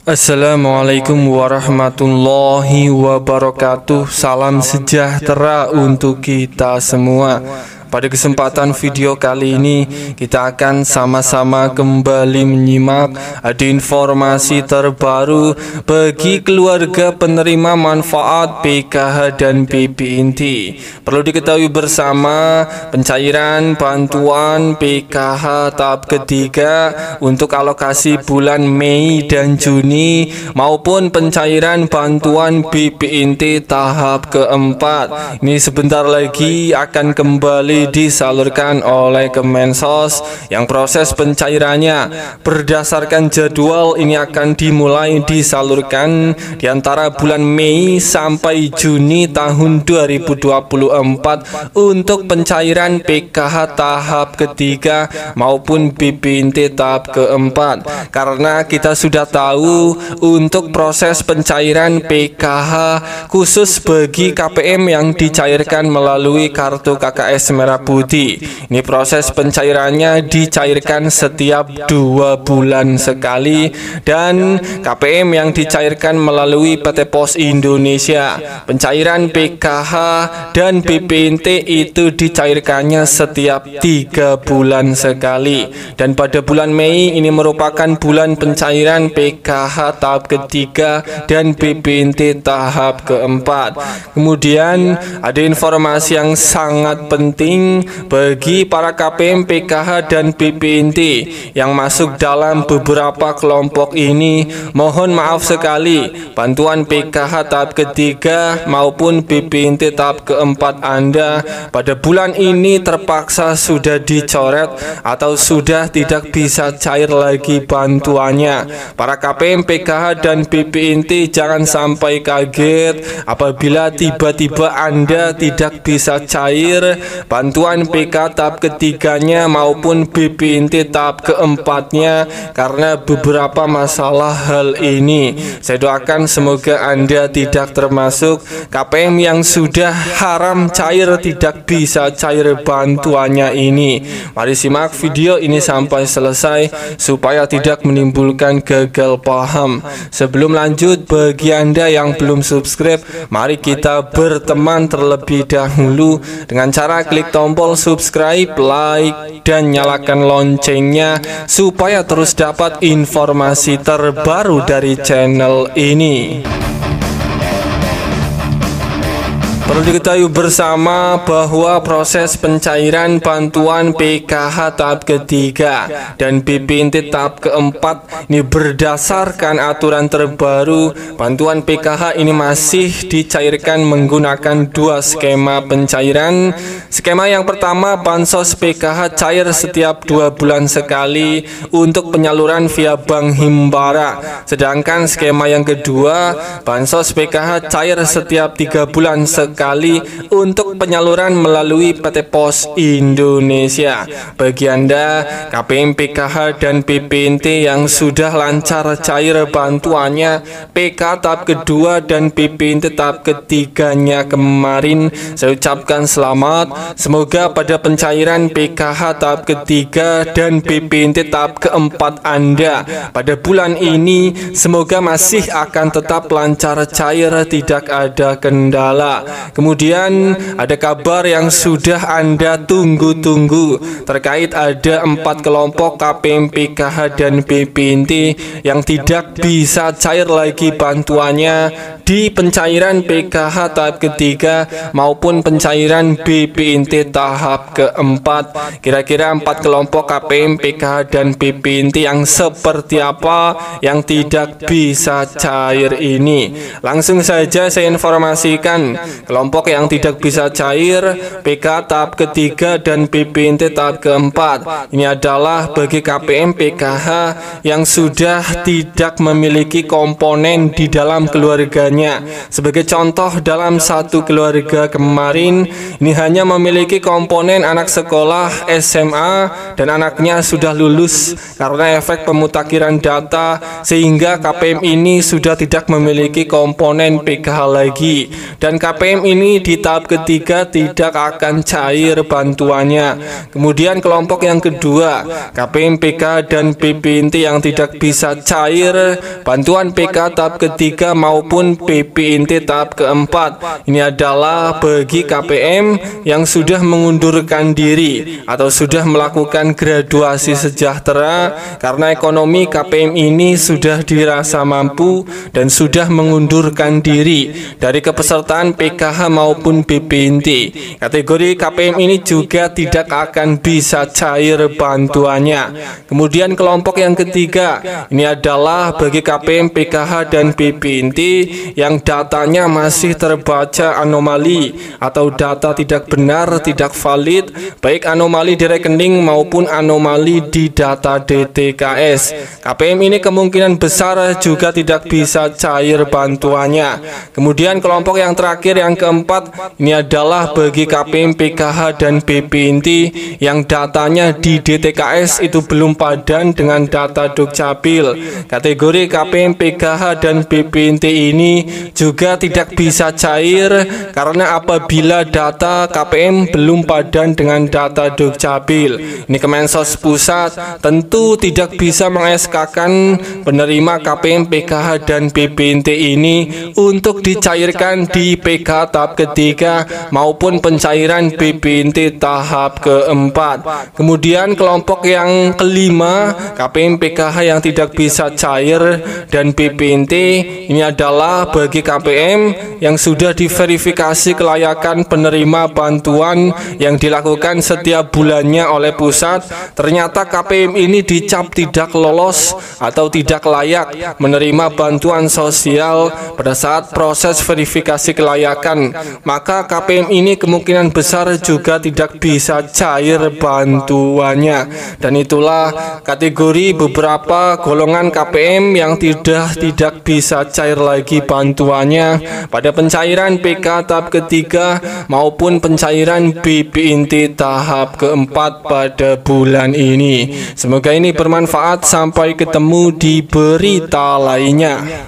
Assalamualaikum warahmatullahi wabarakatuh. Salam sejahtera untuk kita semua. Pada kesempatan video kali ini kita akan sama-sama kembali menyimak ada informasi terbaru bagi keluarga penerima manfaat PKH dan BPNT. Perlu diketahui bersama, pencairan bantuan PKH tahap ketiga untuk alokasi bulan Mei dan Juni maupun pencairan bantuan BPNT tahap keempat ini sebentar lagi akan kembali disalurkan oleh Kemensos, yang proses pencairannya berdasarkan jadwal ini akan dimulai disalurkan di antara bulan Mei sampai Juni tahun 2024 untuk pencairan PKH tahap ketiga maupun BPNT tahap keempat. Karena kita sudah tahu untuk proses pencairan PKH khusus bagi KPM yang dicairkan melalui kartu KKS Merah Putih, ini proses pencairannya dicairkan setiap 2 bulan sekali, dan KPM yang dicairkan melalui PT Pos Indonesia, pencairan PKH dan BPNT itu dicairkannya setiap 3 bulan sekali. Dan pada bulan Mei ini merupakan bulan pencairan PKH tahap ketiga dan BPNT tahap keempat. Kemudian ada informasi yang sangat penting bagi para KPM PKH dan BPNT yang masuk dalam beberapa kelompok ini. Mohon maaf sekali, bantuan PKH tahap ketiga maupun BPNT tahap keempat Anda pada bulan ini terpaksa sudah dicoret atau sudah tidak bisa cair lagi bantuannya. Para KPM PKH dan BPNT jangan sampai kaget apabila tiba-tiba Anda tidak bisa cair bantuan PK tahap ketiganya maupun BPNT tahap keempatnya karena beberapa masalah hal ini. Saya doakan semoga Anda tidak termasuk KPM yang sudah haram cair, tidak bisa cair bantuannya ini. Mari simak video ini sampai selesai supaya tidak menimbulkan gagal paham. Sebelum lanjut, bagi Anda yang belum subscribe, mari kita berteman terlebih dahulu dengan cara klik tombol subscribe, like, dan nyalakan loncengnya supaya terus dapat informasi terbaru dari channel ini. Perlu diketahui bersama bahwa proses pencairan bantuan PKH tahap ketiga dan BPNT tahap keempat ini berdasarkan aturan terbaru. Bantuan PKH ini masih dicairkan menggunakan 2 skema pencairan. Skema yang pertama, bansos PKH cair setiap 2 bulan sekali untuk penyaluran via Bank Himbara. Sedangkan skema yang kedua, bansos PKH cair setiap 3 bulan sekali untuk penyaluran melalui PT Pos Indonesia. Bagi Anda KPM PKH dan BPNT yang sudah lancar cair bantuannya PK tahap kedua dan BPNT tahap ketiganya kemarin, saya ucapkan selamat. Semoga pada pencairan PKH tahap ketiga dan BPNT tahap keempat Anda pada bulan ini semoga masih akan tetap lancar cair, tidak ada kendala. Kemudian ada kabar yang sudah Anda tunggu-tunggu terkait ada 4 kelompok KPM PKH dan BPNT yang tidak bisa cair lagi bantuannya di pencairan PKH tahap ketiga maupun pencairan BPNT tahap keempat. Kira-kira 4 kelompok KPM PKH dan BPNT yang seperti apa yang tidak bisa cair ini? Langsung saja saya informasikan. Kelompok yang tidak bisa cair PK tahap ketiga dan BPNT tahap keempat ini adalah bagi KPM PKH yang sudah tidak memiliki komponen di dalam keluarganya. Sebagai contoh, dalam satu keluarga kemarin ini hanya memiliki komponen anak sekolah SMA dan anaknya sudah lulus. Karena efek pemutakhiran data sehingga KPM ini sudah tidak memiliki komponen PKH lagi, dan KPM ini di tahap ketiga tidak akan cair bantuannya. Kemudian kelompok yang kedua, KPM PKH dan PP Inti yang tidak bisa cair bantuan PKH tahap ketiga maupun PP Inti tahap keempat. Ini adalah bagi KPM yang sudah mengundurkan diri atau sudah melakukan graduasi sejahtera karena ekonomi KPM ini sudah dirasa mampu dan sudah mengundurkan diri dari kepesertaan PKH maupun PP Inti. Kategori KPM ini juga tidak akan bisa cair bantuannya. Kemudian kelompok yang ketiga, ini adalah bagi KPM PKH dan PP Inti yang datanya masih terbaca anomali atau data tidak benar, tidak valid, baik anomali di rekening maupun anomali di data DTKS. KPM ini kemungkinan besar juga tidak bisa cair bantuannya. Kemudian kelompok yang terakhir yang keempat, ini adalah bagi KPM PKH dan PP Inti yang datanya di DTKS itu belum padan dengan data Dukcapil. Kategori KPM PKH dan PP Inti ini juga tidak bisa cair karena apabila data KPM belum padan dengan data Dukcapil. Ini Kemensos Pusat tentu tidak bisa mengeskakan penerima KPM PKH dan PP Inti ini untuk dicairkan di PK tahap ketiga maupun pencairan PP Inti tahap keempat. Kemudian kelompok yang kelima, KPM PKH yang tidak bisa cair dan PP Inti ini adalah bagi KPM yang sudah diverifikasi kelayakan penerima bantuan yang dilakukan setiap bulannya oleh pusat. Ternyata KPM ini dicap tidak lolos atau tidak layak menerima bantuan sosial pada saat proses verifikasi kelayakan, maka KPM ini kemungkinan besar juga tidak bisa cair bantuannya. Dan itulah kategori beberapa golongan KPM yang tidak bisa cair lagi bantuannya pada pencairan PK tahap ketiga maupun pencairan PP Inti tahap keempat pada bulan ini. Semoga ini bermanfaat. Sampai ketemu di berita lainnya.